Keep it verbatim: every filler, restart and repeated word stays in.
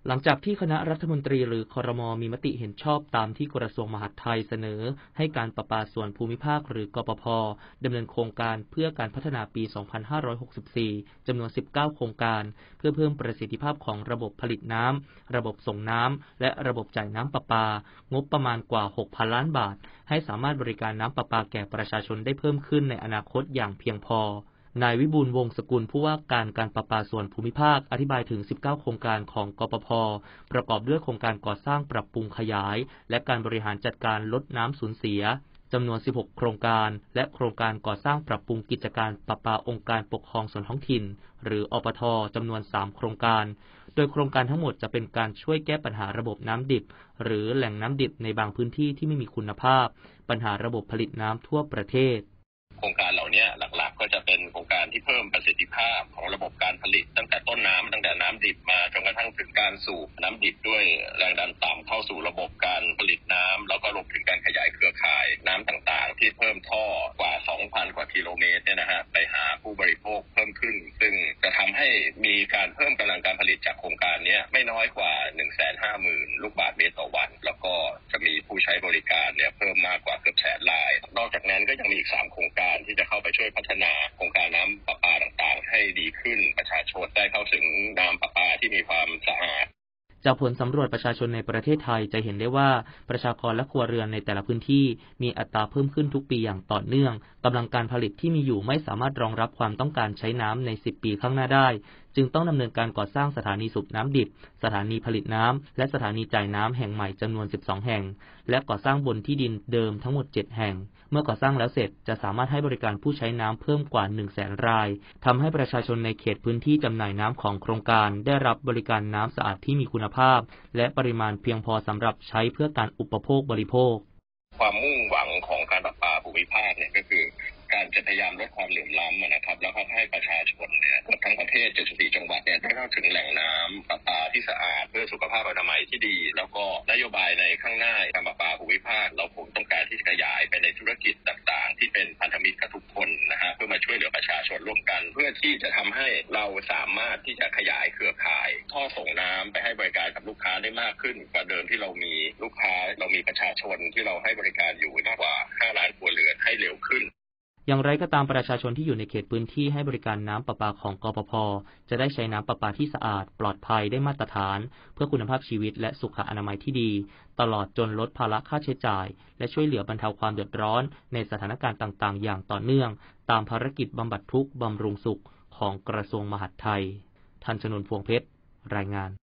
หลังจากที่คณะรัฐมนตรีหรือครม.มีมติเห็นชอบตามที่กระทรวงมหาดไทยเสนอให้การประปาส่วนภูมิภาคหรือกปภ.ดำเนินโครงการเพื่อการพัฒนาปี สองพันห้าร้อยหกสิบสี่ จำนวน สิบเก้า โครงการเพื่อเพิ่มประสิทธิภาพของระบบผลิตน้ำระบบส่งน้ำและระบบจ่ายน้ำประปางบประมาณกว่า หกพัน ล้านบาทให้สามารถบริการน้ำประปาแก่ประชาชนได้เพิ่มขึ้นในอนาคตอย่างเพียงพอนายวิบูลย์ วงศ์สกุลผู้ว่าการการประปาส่วนภูมิภาคอธิบายถึง สิบเก้า โครงการของกปภ.ประกอบด้วยโครงการก่อสร้างปรับปรุงขยายและการบริหารจัดการลดน้ำสูญเสียจำนวน สิบหก โครงการและโครงการก่อสร้างปรับปรุงกิจการประปาองค์การปกครองส่วนท้องถิ่นหรืออปท.จำนวน สาม โครงการโดยโครงการทั้งหมดจะเป็นการช่วยแก้ปัญหาระบบน้ำดิบหรือแหล่งน้ำดิบในบางพื้นที่ที่ไม่มีคุณภาพปัญหาระบบผลิตน้ำทั่วประเทศโครงการเหล่านี้หลักๆก็จะเป็นโครงการที่เพิ่มประสิทธิภาพของระบบการผลิตตั้งแต่ต้นน้ำตั้งแต่น้ำดิบมาจนกระทั่งถึงการสูบน้ำดิบด้วยแรงดันต่ำเข้าสู่ระบบการผลิตน้ำแล้วก็รวมถึงการขยายเครือข่ายน้ำต่างๆที่เพิ่มท่อกว่า สองพัน กว่ากิโลเมตรเนี่ยนะฮะไปหาผู้บริโภคเพิ่มขึ้นซึ่งจะทำให้มีการเพิ่มกำลังการผลิตจากโครงการนี้ไม่น้อยกว่า หนึ่งแสนห้าหมื่น ลูกบาศก์เมตรต่อวันแล้วก็จะมีผู้ใช้บริการเนี่ยเพิ่มมากกว่าเกือบแสนรายนอกจากนั้นก็ยังมีอีกสามโครงการที่จะเข้าไปช่วยพัฒนาโครงการน้ำประปาต่างๆให้ดีขึ้นประชาชนได้เข้าถึงน้ำประปาที่มีความสะอาดจากผลสำรวจประชาชนในประเทศไทยจะเห็นได้ว่าประชากรและครัวเรือนในแต่ละพื้นที่มีอัตราเพิ่มขึ้นทุกปีอย่างต่อเนื่องกำลังการผลิตที่มีอยู่ไม่สามารถรองรับความต้องการใช้น้ำในสิบปีข้างหน้าได้จึงต้องดำเนินการก่อสร้างสถานีสูบน้ำดิบสถานีผลิตน้ำและสถานีจ่ายน้ำแห่งใหม่จำนวนสิบสองแห่งและก่อสร้างบนที่ดินเดิมทั้งหมดเจ็ดแห่งเมื่อก่อสร้างแล้วเสร็จจะสามารถให้บริการผู้ใช้น้ำเพิ่มกว่า หนึ่งแสน รายทำให้ประชาชนในเขตพื้นที่จำหน่ายน้ำของโครงการได้รับบริการน้ำสะอาดที่มีคุณภาพและปริมาณเพียงพอสำหรับใช้เพื่อการอุปโภคบริโภคความมุ่งหวังของการประปาภูมิภาคเนี่ยก็คือการจะพยายามลดความเหลื่อมล้ำนะครับแล้วก็ให้ประชาชนเนี่ยทั้งประเทศเจ็ดสิบสี่จังหวัดเนี่ยได้เข้าถึงแหล่งน้ำประปาที่สะอาดเพื่อสุขภาพอนามัยที่ดีแล้วก็นโยบายในข้างหน้าการประปาภูมิภาคเราคงต้องการที่จะขยายไปในธุรกิจต่างๆที่เป็นพันธมิตรกับทุกคนนะฮะเพื่อมาช่วยเหลือประชาชนร่วมกันเพื่อที่จะทำให้เราสามารถที่จะขยายเครือข่ายท่อส่งน้ำไปให้บริการกับลูกค้าได้มากขึ้นกว่าเดิมที่เรามีลูกค้าเรามีประชาชนที่เราให้บริการอยู่มากกว่าห้าล้านครัวเรือนให้เร็วขึ้นอย่างไรก็ตามประชาชนที่อยู่ในเขตพื้นที่ให้บริการน้ำประปาของกปภ.จะได้ใช้น้ำประปาที่สะอาดปลอดภัยได้มาตรฐานเพื่อคุณภาพชีวิตและสุขอนามัยที่ดีตลอดจนลดภาระค่าใช้จ่ายและช่วยเหลือบรรเทาความเดือดร้อนในสถานการณ์ต่างๆอย่างต่อเนื่องตามภารกิจบำบัดทุกข์บำรุงสุขของกระทรวงมหาดไทยทันชนนท์ พวงเพชรรายงาน